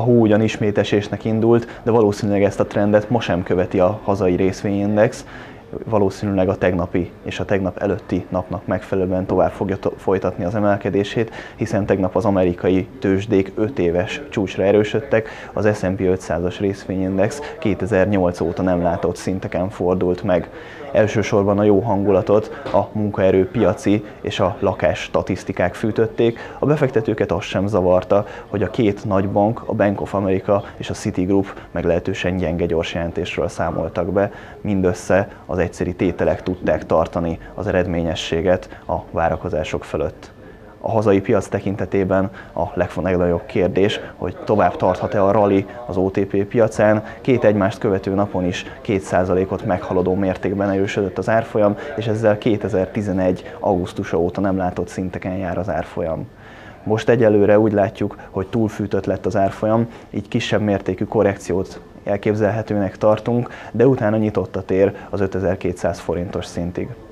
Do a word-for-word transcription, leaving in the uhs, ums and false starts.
hó ugyan ismétesésnek indult, de valószínűleg ezt a trendet most sem követi a hazai részvényindex. Valószínűleg a tegnapi és a tegnap előtti napnak megfelelően tovább fogja folytatni az emelkedését, hiszen tegnap az amerikai tőzsdék öt éves csúcsra erősödtek, az es and pé ötszázas részvényindex kétezer-nyolc óta nem látott szinteken fordult meg. Elsősorban a jó hangulatot a munkaerőpiaci és a lakás statisztikák fűtötték, a befektetőket az sem zavarta, hogy a két nagy bank, a Bank of America és a Citigroup meglehetősen gyenge gyorsjelentésről számoltak be, mindössze az egyszeri tételek tudták tartani az eredményességet a várakozások fölött. A hazai piac tekintetében a legnagyobb kérdés, hogy tovább tarthat-e a rally az o té pé piacán. Két egymást követő napon is két százalékot meghaladó mértékben erősödött az árfolyam, és ezzel kétezer-tizenegy augusztusa óta nem látott szinteken jár az árfolyam. Most egyelőre úgy látjuk, hogy túlfűtött lett az árfolyam, így kisebb mértékű korrekciót elképzelhetőnek tartunk, de utána nyitott a tér az ötezer-kétszáz forintos szintig.